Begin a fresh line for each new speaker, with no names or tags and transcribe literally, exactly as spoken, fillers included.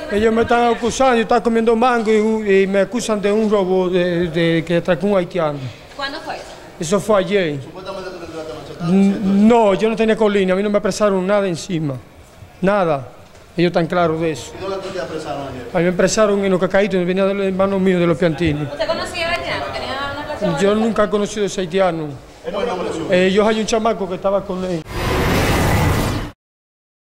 Ellos me están acusando, yo estaba comiendo mango y, y me acusan de un robo de, de que atracó un haitiano.
¿Cuándo fue eso?
Eso fue ayer.
Supuestamente tú no entraste a
No, yo no tenía colina, a mí no me apresaron nada encima. Nada. Ellos están claros de eso.
¿Y dónde te apresaron ayer?
A mí me apresaron en los cacaitos, venía de los hermanos míos, de los piantines.
¿Usted conocía al haitiano? ¿Tenía una relación?
Yo nunca he conocido a ese haitiano.
¿Cómo es el nombre suyo?
Eh, yo hay un chamaco que estaba con él.